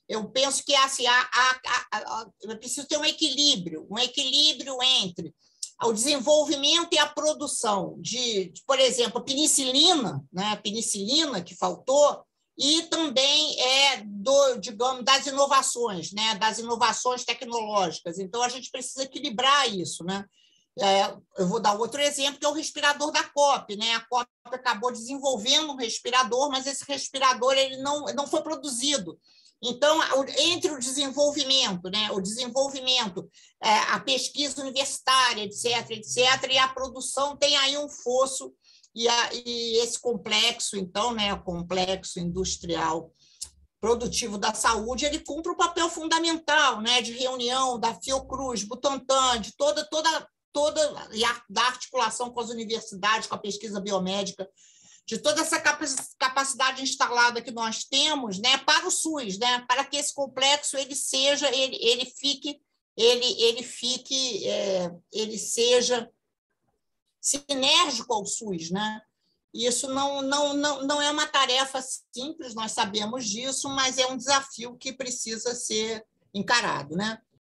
eu penso que assim, eu preciso ter um equilíbrio entre o desenvolvimento e a produção por exemplo, penicilina, né? Penicilina que faltou, e também digamos, das inovações, né? Das inovações tecnológicas. Então, a gente precisa equilibrar isso, né? Eu vou dar outro exemplo, que é o respirador da COP, né? A COP acabou desenvolvendo um respirador, mas esse respirador ele não foi produzido. Então, entre o desenvolvimento, né? A pesquisa universitária, etc., e a produção tem aí um fosso, e esse complexo, então, né? O complexo industrial produtivo da saúde, ele cumpre um papel fundamental, né? De reunião da Fiocruz, Butantan, de toda da articulação com as universidades, com a pesquisa biomédica, de toda essa capacidade instalada que nós temos, né, para o SUS, né, para que esse complexo ele seja sinérgico ao SUS, né? Isso não é uma tarefa simples, nós sabemos disso, mas é um desafio que precisa ser encarado, né?